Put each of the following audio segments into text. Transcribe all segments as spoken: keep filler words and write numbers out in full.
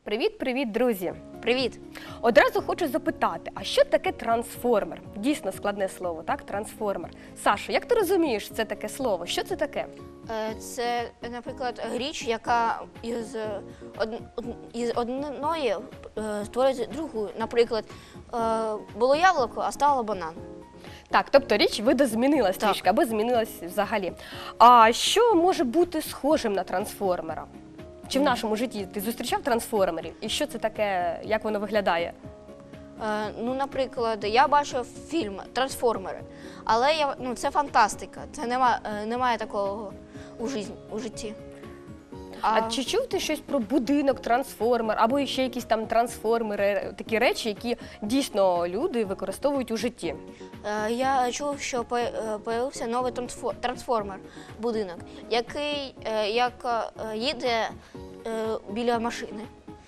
Привіт-привіт, друзі! Привіт! Одразу хочу запитати, а що таке трансформер? Дійсно складне слово, так? Трансформер. Саша, як ти розумієш це таке слово? Що це таке? Це, наприклад, річ, яка із, од... із одної створюється другою. Наприклад, було яблуко, а стало банан. Так, тобто річ видозмінилась трішки, або змінилась взагалі. А що може бути схожим на трансформера? Чи в нашому житті ти зустрічав трансформерів? І що це таке, як воно виглядає? Е, ну, наприклад, я бачив фільм «Трансформери», але я, ну, це фантастика, це нема, е, немає такого у, житті, у житті. А... а чи чув ти щось про будинок трансформер, або ще якісь там трансформери, такі речі, які дійсно люди використовують у житті? Е, я чув, що появився новий трансформер, будинок, який е, як е, їде е, біля машини.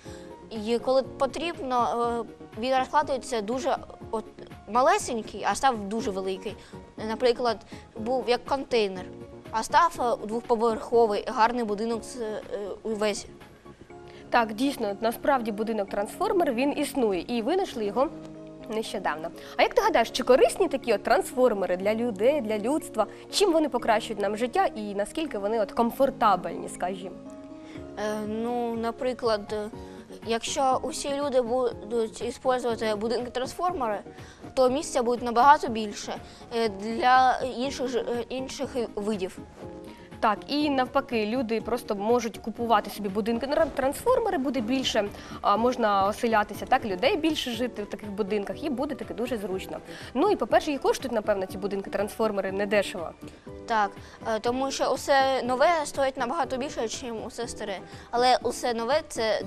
І коли потрібно, е, він розкладається дуже от, малесенький, а став дуже великий. Наприклад, був як контейнер. А став двохповерховий, гарний будинок увесь. Так, дійсно, насправді будинок-трансформер, він існує, і винайшли його нещодавно. А як ти гадаєш, чи корисні такі от трансформери для людей, для людства? Чим вони покращують нам життя і наскільки вони от комфортабельні, скажімо? Е, ну, наприклад, якщо усі люди будуть використовувати будинки-трансформери, то місця буде набагато більше для інших, інших видів. Так, і навпаки, люди просто можуть купувати собі будинки-трансформери, буде більше, можна оселятися, так, людей більше жити в таких будинках, і буде таки дуже зручно. Ну і, по-перше, і коштують, напевно, ці будинки-трансформери недешево. Так, тому що усе нове стоїть набагато більше, ніж усе старе. Але усе нове – це,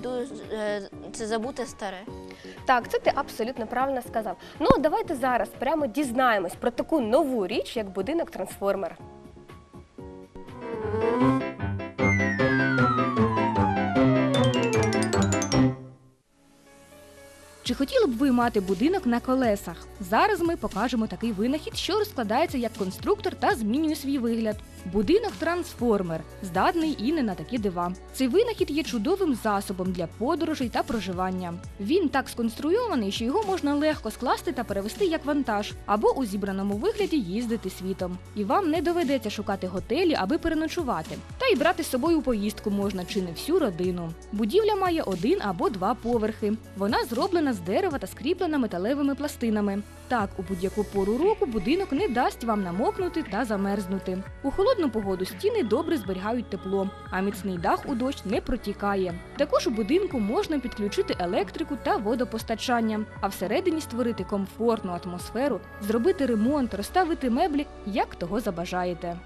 це забуте старе. Так, це ти абсолютно правильно сказав. Ну, давайте зараз прямо дізнаємось про таку нову річ, як будинок-трансформер. Чи хотіли б ви мати будинок на колесах? Зараз ми покажемо такий винахід, що розкладається як конструктор та змінює свій вигляд. Будинок-трансформер, здатний і не на такі дива. Цей винахід є чудовим засобом для подорожей та проживання. Він так сконструйований, що його можна легко скласти та перевезти як вантаж, або у зібраному вигляді їздити світом. І вам не доведеться шукати готелі, аби переночувати. Та й брати з собою у поїздку можна чи не всю родину. Будівля має один або два поверхи. Вона зроблена з дерева та скріплена металевими пластинами. Так, у будь-яку пору року будинок не дасть вам намокнути та замерзнути. У холодну погоду стіни добре зберігають тепло, а міцний дах у дощ не протікає. Також у будинку можна підключити електрику та водопостачання, а всередині створити комфортну атмосферу, зробити ремонт, розставити меблі, як того забажаєте.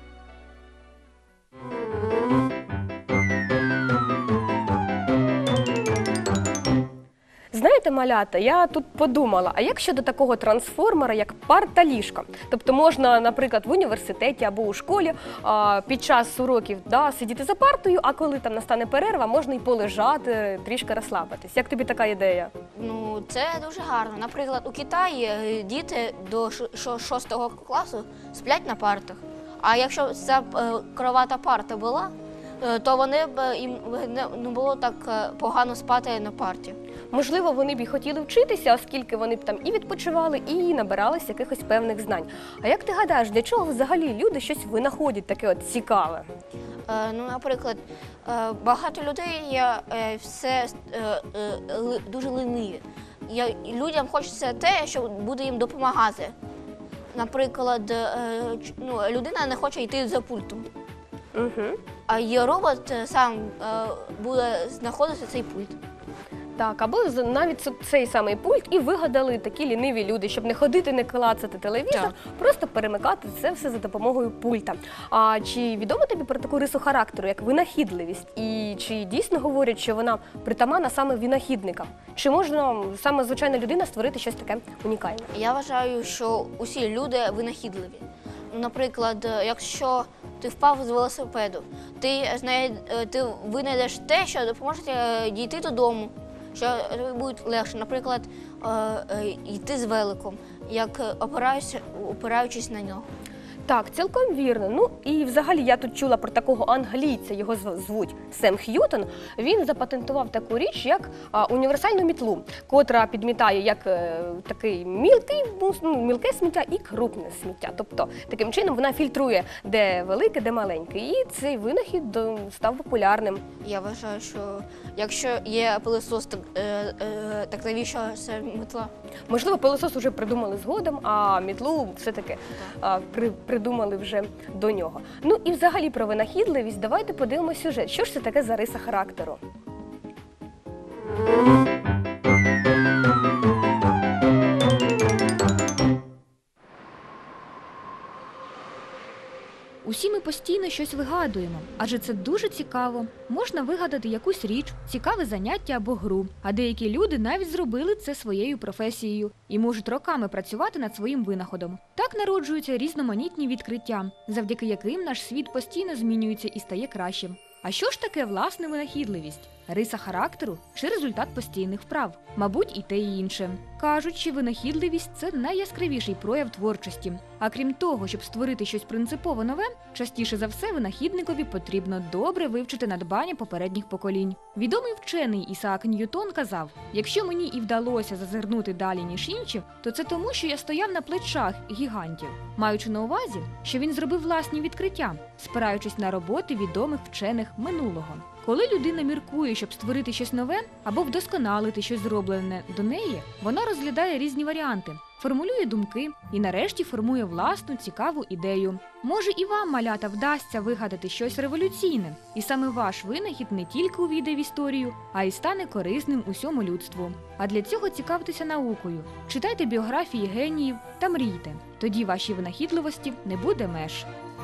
Знаєте, малята, я тут подумала, а як щодо такого трансформера, як парта ліжка? Тобто можна, наприклад, в університеті або у школі під час уроків да, сидіти за партою, а коли там настане перерва, можна і полежати, трішки розслабитись. Як тобі така ідея? Ну, це дуже гарно. Наприклад, у Китаї діти до шостого класу сплять на партах. А якщо ця кровата парта була, то вони б їм не було так погано спати на парті. Можливо, вони б і хотіли вчитися, оскільки вони б там і відпочивали, і набиралися якихось певних знань. А як ти гадаєш, для чого взагалі люди щось винаходять таке от цікаве? Е, ну, наприклад, е, багато людей є е, все е, е, дуже лениві. Я, людям хочеться те, що буде їм допомагати. Наприклад, е, ну, людина не хоче йти за пультом. Угу. А її робот сам е, буде знаходити цей пульт. Так, або навіть цей самий пульт і вигадали такі ліниві люди, щоб не ходити, не клацати телевізор, так. Просто перемикати це все за допомогою пульта. А чи відомо тобі про таку рису характеру, як винахідливість? І чи дійсно говорять, що вона притаманна саме винахідникам? Чи можна саме звичайна людина створити щось таке унікальне? Я вважаю, що усі люди винахідливі. Наприклад, якщо ти впав з велосипеду, ти, ти винайдеш те, що допоможе дійти додому. Що буде легше, наприклад, йти з великом, як опираючись на нього. Так, цілком вірно. Ну і взагалі я тут чула про такого англійця, його зв- звуть Сем Х'ютон. Він запатентував таку річ, як а, універсальну мітлу, котра підмітає як е, такий мілкий, ну, мілке сміття і крупне сміття. Тобто таким чином вона фільтрує, де велике, де маленьке. І цей винахід е, став популярним. Я вважаю, що якщо є пилосос, так, е, е, так навіщо це метла? Можливо, пилосос вже придумали згодом, а мітлу все-таки а, при, придумали вже до нього. Ну і взагалі про винахідливість давайте подивимося сюжет. Що ж це таке за риса характеру? Усі ми постійно щось вигадуємо, адже це дуже цікаво. Можна вигадати якусь річ, цікаве заняття або гру. А деякі люди навіть зробили це своєю професією і можуть роками працювати над своїм винаходом. Так народжуються різноманітні відкриття, завдяки яким наш світ постійно змінюється і стає кращим. А що ж таке власне винахідливість? Риса характеру чи результат постійних вправ? Мабуть, і те, і інше. Кажуть, що винахідливість – це найяскравіший прояв творчості. А крім того, щоб створити щось принципово нове, частіше за все винахідникові потрібно добре вивчити надбання попередніх поколінь. Відомий вчений Ісаак Ньютон казав: «Якщо мені і вдалося зазирнути далі, ніж інші, то це тому, що я стояв на плечах гігантів», маючи на увазі, що він зробив власні відкриття, спираючись на роботи відомих вчених минулого. Коли людина міркує, щоб створити щось нове або вдосконалити щось зроблене до неї, вона розглядає різні варіанти, формулює думки і нарешті формує власну цікаву ідею. Може і вам, малята, вдасться вигадати щось революційне, і саме ваш винахід не тільки увійде в історію, а й стане корисним усьому людству. А для цього цікавтеся наукою, читайте біографії геніїв та мрійте. Тоді вашій винахідливості не буде меж.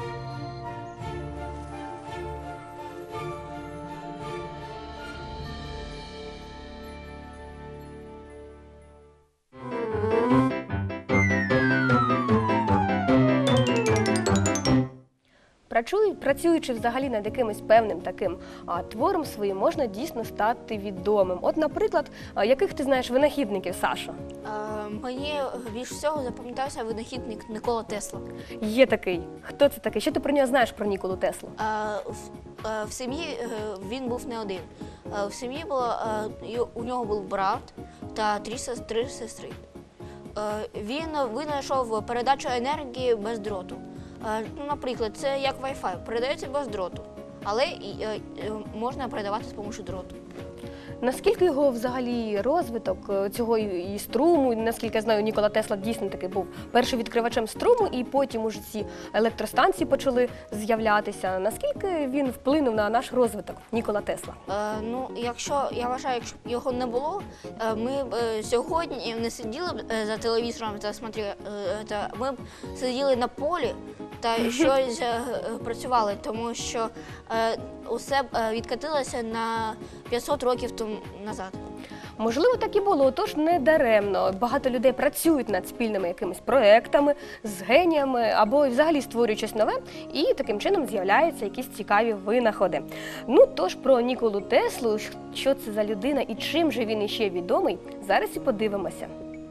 Працюю- Працюючи взагалі над якимось певним таким а, твором своїм, можна дійсно стати відомим. От, наприклад, а, яких ти знаєш винахідників, Сашо? Е, Мені більш всього запам'ятався винахідник Нікола Тесла. Є такий. Хто це такий? Що ти про нього знаєш, про Ніколу Теслу? Е, В, е, в сім'ї е, він був не один. Е, В сім'ї було, е, й- у нього був брат та три сес- три сестри. Е, Він винайшов передачу енергії без дроту. Е, Ну, наприклад, це як Wi-Fi, передається без дроту, але і, е, е, можна передавати з допомогою дроту. Наскільки його взагалі розвиток е, цього і і струму, і, наскільки я знаю, Нікола Тесла дійсно таки був першим відкривачем струму, і потім уже ці електростанції почали з'являтися. Наскільки він вплинув на наш розвиток, Нікола Тесла? Е, Ну, якщо я вважаю, якщо б його не було, е, ми б е, сьогодні не сиділи б е, за телевізором та смотрели, е, та ми б сиділи на полі та щось е, е, працювали, тому що е, усе б е, відкатилося на п'ятсот років тому назад. Можливо, так і було, тож не даремно. Багато людей працюють над спільними якимись проектами, з геніями або взагалі створюють щось нове, і таким чином з'являються якісь цікаві винаходи. Ну, тож про Ніколу Теслу, що це за людина і чим же він іще відомий, зараз і подивимося.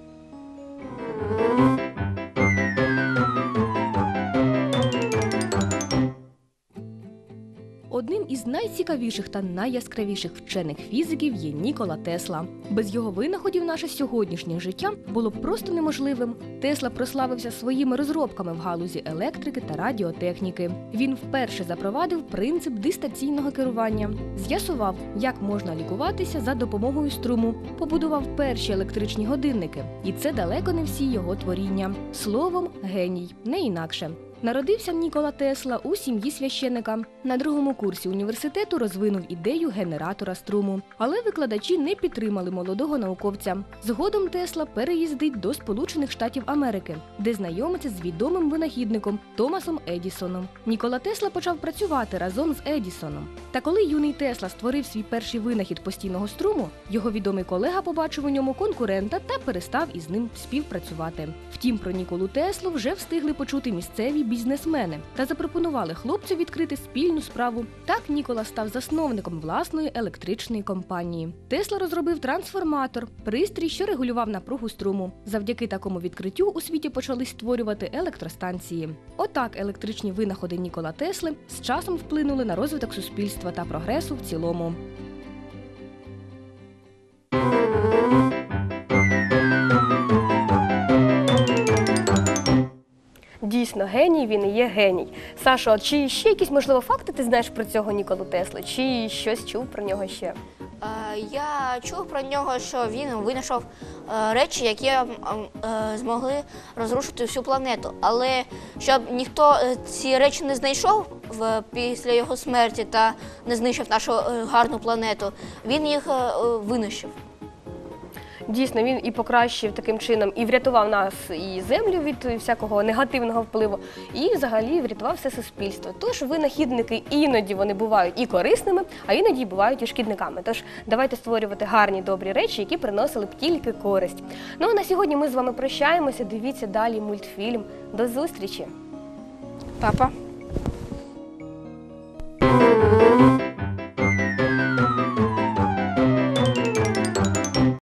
Одним із найцікавіших та найяскравіших вчених фізиків є Нікола Тесла. Без його винаходів наше сьогоднішнє життя було б просто неможливим. Тесла прославився своїми розробками в галузі електрики та радіотехніки. Він вперше запровадив принцип дистанційного керування, з'ясував, як можна лікуватися за допомогою струму, побудував перші електричні годинники. І це далеко не всі його творіння. Словом, геній, не інакше. Народився Нікола Тесла у сім'ї священика. На другому курсі університету розвинув ідею генератора струму. Але викладачі не підтримали молодого науковця. Згодом Тесла переїздить до Сполучених Штатів Америки, де знайомиться з відомим винахідником Томасом Едісоном. Нікола Тесла почав працювати разом з Едісоном. Та коли юний Тесла створив свій перший винахід постійного струму, його відомий колега побачив у ньому конкурента та перестав із ним співпрацювати. Втім, про Ніколу Теслу вже встигли почути місцеві бізнесмени та запропонували хлопцю відкрити спільну справу. Так Нікола став засновником власної електричної компанії. Тесла розробив трансформатор – пристрій, що регулював напругу струму. Завдяки такому відкриттю у світі почали створювати електростанції. Отак електричні винаходи Нікола Тесли з часом вплинули на розвиток суспільства та прогресу в цілому. Дійсно, геній він і є геній. Сашо, а чи ще якісь, можливо, факти ти знаєш про цього Ніколу Тесли? Чи щось чув про нього ще? Е, Я чув про нього, що він винайшов е, речі, які е, е, змогли розрушити всю планету. Але щоб ніхто е, ці речі не знайшов в, після його смерті та не знищив нашу е, гарну планету, він їх е, винищив. Дійсно, він і покращив таким чином, і врятував нас, і землю від всякого негативного впливу, і взагалі врятував все суспільство. Тож винахідники іноді вони бувають і корисними, а іноді бувають і шкідниками. Тож давайте створювати гарні, добрі речі, які приносили б тільки користь. Ну а на сьогодні ми з вами прощаємося. Дивіться далі мультфільм. До зустрічі! Папа.